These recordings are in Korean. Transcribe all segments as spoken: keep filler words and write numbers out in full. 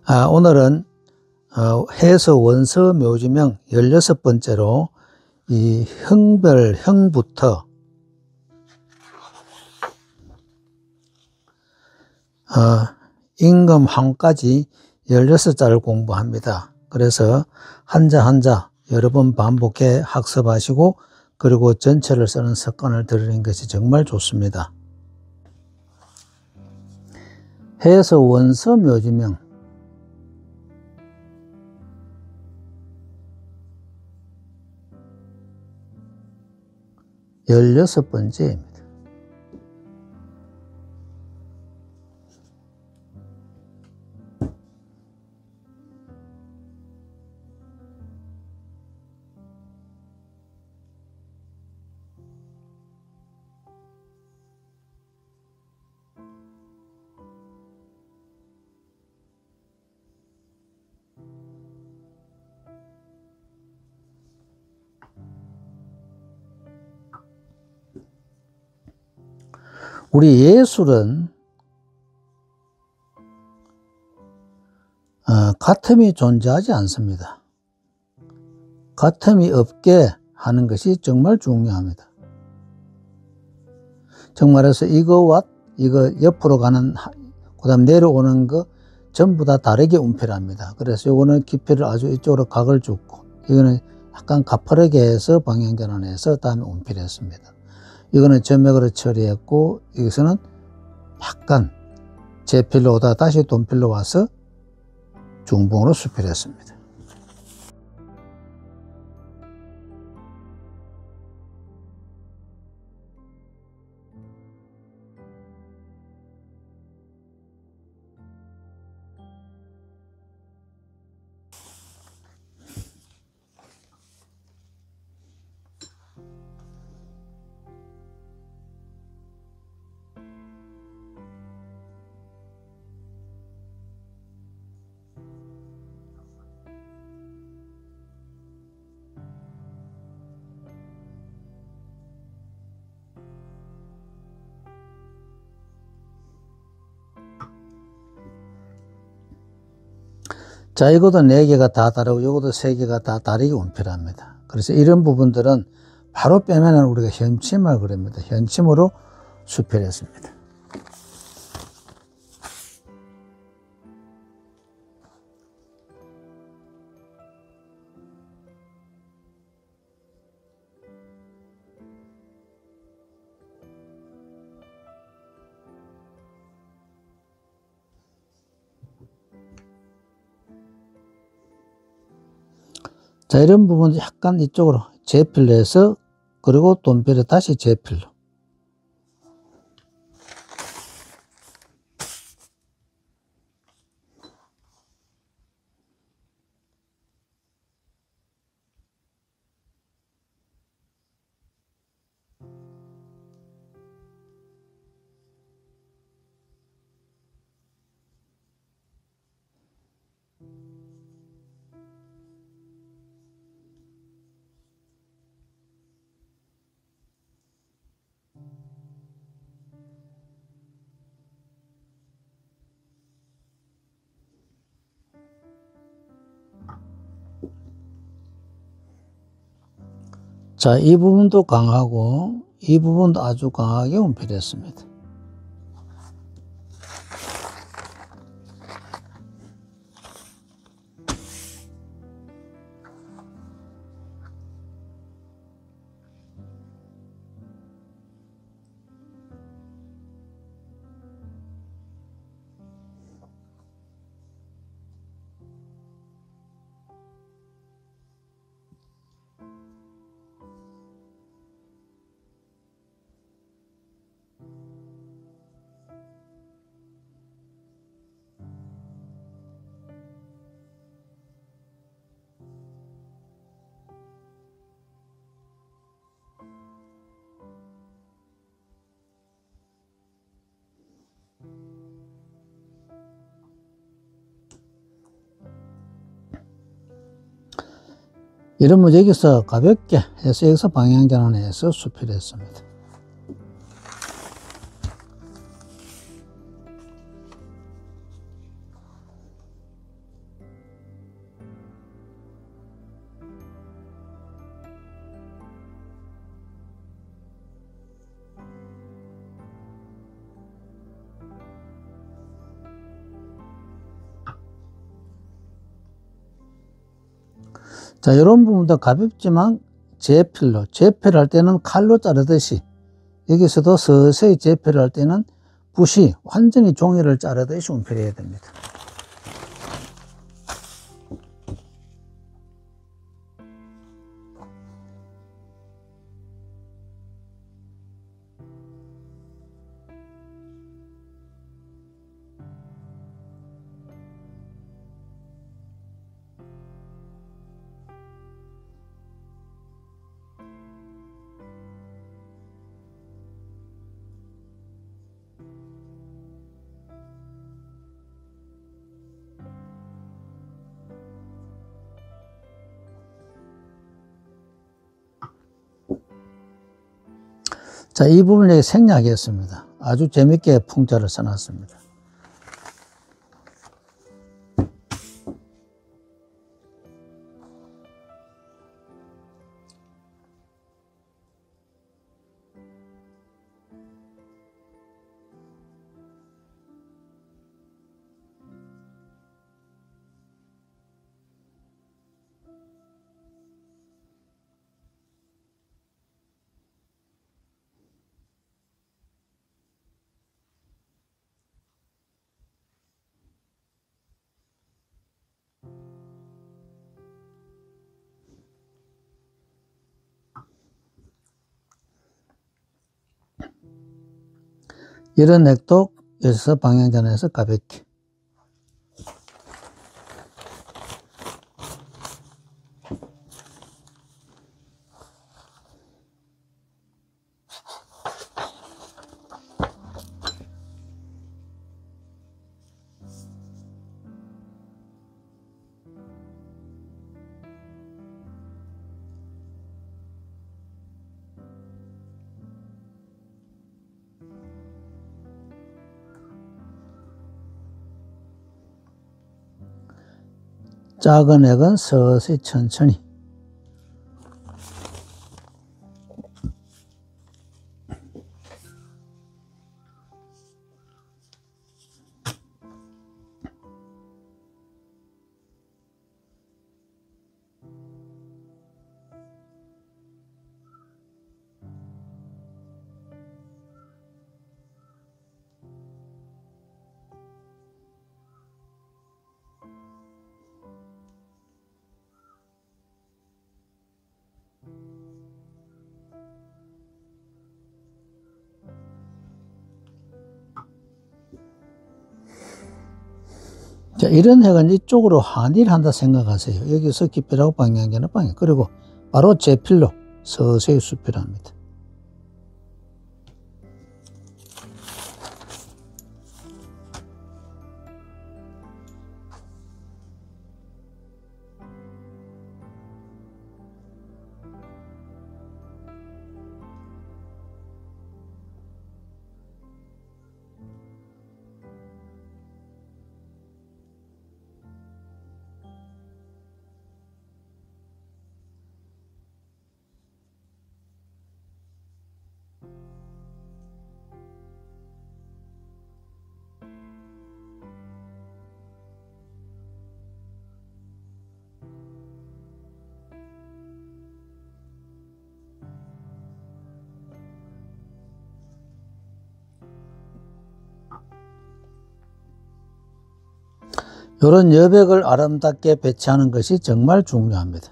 아, 오늘은 어, 해서 원서 묘지명 열여섯 번째로 이 형별 형부터 어, 임금 항까지 열여섯 자를 공부합니다. 그래서 한자 한자 여러 번 반복해 학습하시고 그리고 전체를 쓰는 습관을 들이는 것이 정말 좋습니다. 해서 원서 묘지명 열여섯 번째입니다. 우리 예술은 어, 같음이 존재하지 않습니다. 같음이 없게 하는 것이 정말 중요합니다. 정말해서 이거와 이거 옆으로 가는 그 다음 내려오는 거 전부 다 다르게 운필합니다. 그래서 이거는 깊이를 아주 이쪽으로 각을 줬고 이거는 약간 가파르게 해서 방향 전환해서 다음에 운필했습니다. 이거는 점액으로 처리했고 여기서는 약간 제필로 오다가 다시 돈필로 와서 중봉으로 수필했습니다. 자, 이것도 네 개가 다 다르고 이것도 세 개가 다 다르게 운필합니다. 그래서 이런 부분들은 바로 빼면은 우리가 현침을 그립니다. 현침으로 수필했습니다. 자, 이런 부분도 약간 이쪽으로 제필로 해서 그리고 돈필로 다시 제필로. 자, 이 부분도 강하고 이 부분도 아주 강하게 운필했습니다. 이러면 여기서 가볍게 해서 여기서 방향 전환해서 수필했습니다. 자, 이런 부분도 가볍지만 재필로, 재필 할 때는 칼로 자르듯이 여기서도 서서히 재필을 할 때는 붓이 완전히 종이를 자르듯이 운필해야 됩니다. 자, 이 부분을 여기 생략했습니다. 아주 재밌게 풍자를 써놨습니다. 이런 액도 여기서 방향전환해서 가볍게. 작은 액은 서서히 천천히. 자, 이런 핵은 이쪽으로 한일 한다 생각하세요. 여기서 기필하고 방향전환 방향. 그리고 바로 재필로 서서히 수필합니다. 이런 여백을 아름답게 배치하는 것이 정말 중요합니다.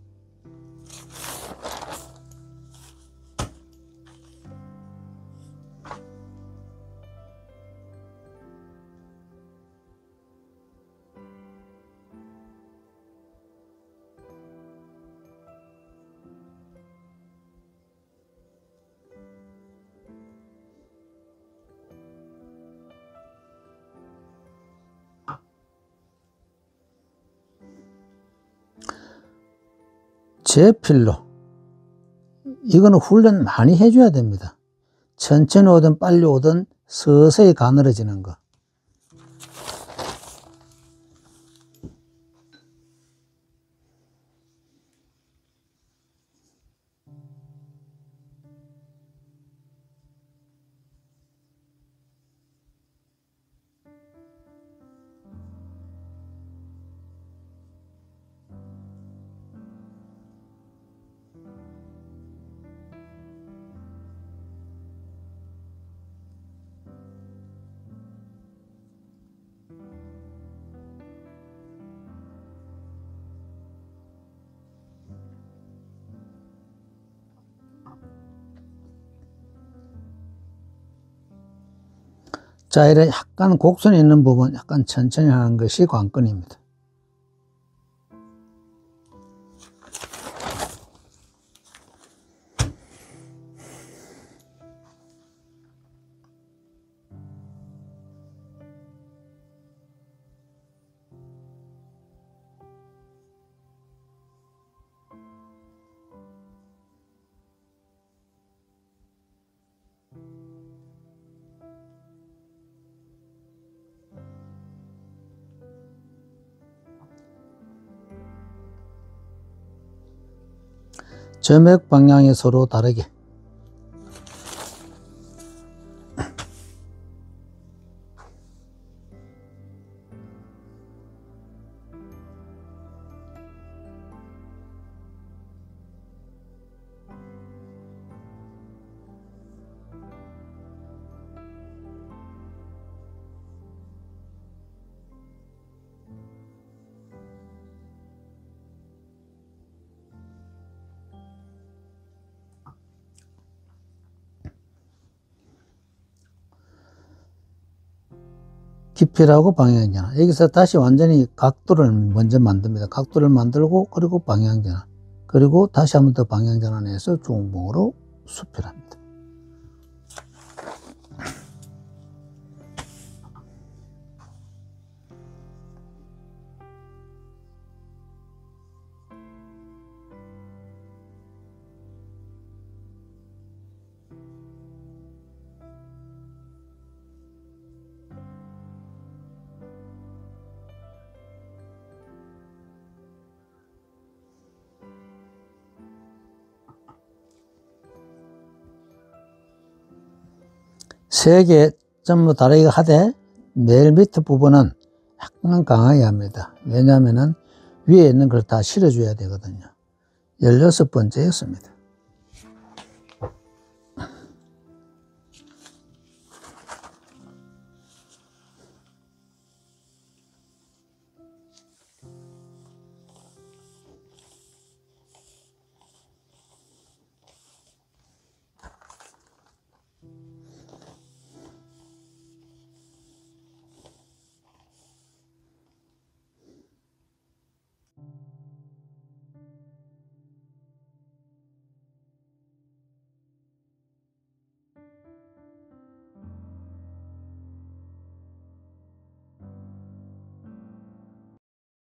재필로. 이거는 훈련 많이 해줘야 됩니다. 천천히 오든 빨리 오든 서서히 가늘어지는 거. 자, 이래 약간 곡선이 있는 부분 약간 천천히 하는 것이 관건입니다. 점액 방향이 서로 다르게 깊이라고 방향전환. 여기서 다시 완전히 각도를 먼저 만듭니다. 각도를 만들고 그리고 방향전환. 그리고 다시 한 번 더 방향전환해서 중봉으로 수필합니다. 세 개 전부 다르게 하되 맨 밑에 부분은 약간 강하게 합니다. 왜냐하면 위에 있는 걸 다 실어줘야 되거든요. 열여섯 번째였습니다.